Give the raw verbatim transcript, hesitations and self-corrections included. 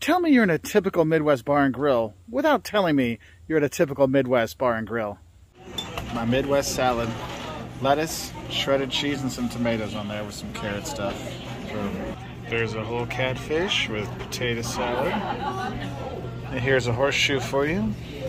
Tell me you're in a typical Midwest bar and grill without telling me you're at a typical Midwest bar and grill. My Midwest salad. Lettuce, shredded cheese, and some tomatoes on there with some carrot stuff. There's a whole catfish with potato salad. And here's a horseshoe for you.